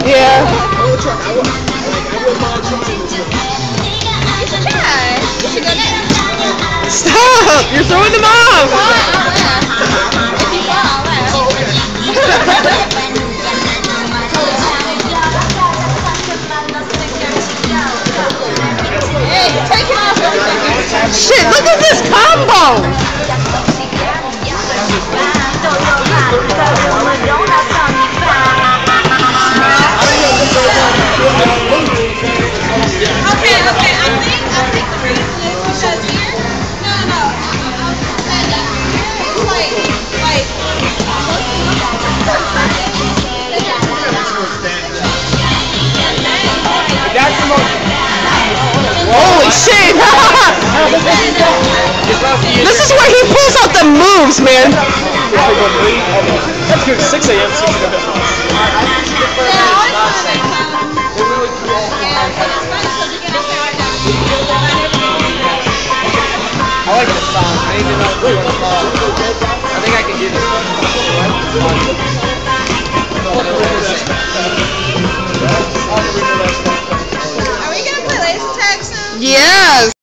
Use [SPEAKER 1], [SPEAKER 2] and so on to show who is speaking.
[SPEAKER 1] Yeah.
[SPEAKER 2] I wouldn't mind trying this.
[SPEAKER 3] You should try. You should go next.
[SPEAKER 1] Stop! You're throwing them off!
[SPEAKER 3] If you fall, hey, take it off really quick.
[SPEAKER 1] Shit, look at this combo!
[SPEAKER 3] Okay, I think the reason is because here, no. It's like.
[SPEAKER 2] That's the most.
[SPEAKER 1] Holy shit! This is where he pulls out the moves, man.
[SPEAKER 2] That's good. 6 a.m. I like the song. I need to know what it's called. I think I can get it.
[SPEAKER 3] Are we gonna play laser tag soon?
[SPEAKER 1] Yes!